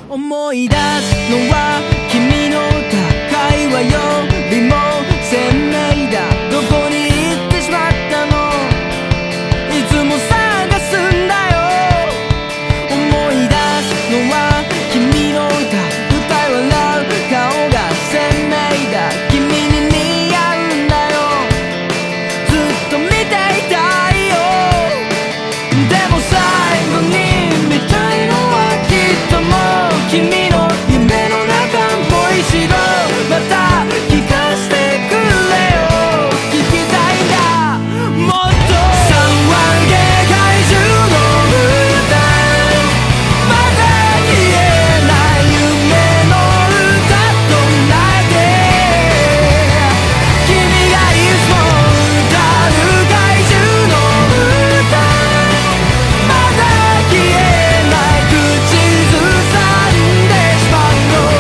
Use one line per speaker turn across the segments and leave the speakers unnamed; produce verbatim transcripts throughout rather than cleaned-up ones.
思い出すのは君の高い輪よりも鮮明だ。どこに行ってしまったの、いつも探すんだよ。思い出すのは君の歌、歌い笑う顔が鮮明だ。君に似合うんだよ、ずっと見ていたいよ。でも最後に見たいのはきっともう君の夢の中、もう一度また聞かせてくれよ。聞きたいんだもっと。さんわげ怪獣の歌、まだ言えない夢の歌と泣いて、君がいつも歌う怪獣の歌、まだ消えない口ずさんでしまうの。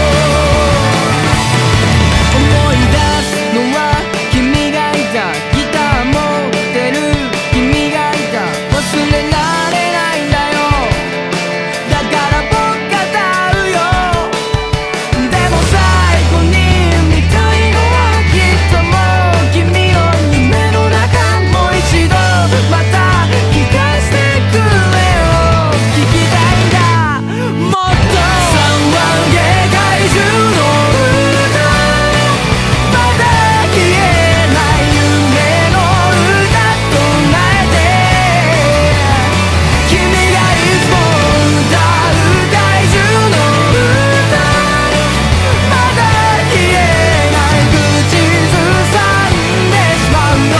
思い出すのは君がいた、ギター持ってる君がいた、忘れられないんだよ。だから僕が歌うよ。でも最後に見たいのはきっともう君の夢の中、もう一度また聞かせてくれよ。聞きたいんだもっと。さんわげ怪獣の歌、まだ消えない夢の歌と泣いて、君がいつも歌う怪獣の歌、まだ消えない口ずさんでしまうの。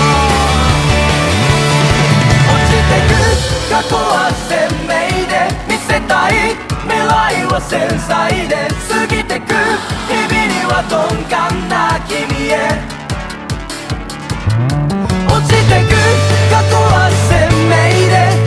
落ちてく過去は鮮明で、見せたい未来は繊細で、過ぎてく日々には鈍感な君へ。落ちてく過去は鮮明で、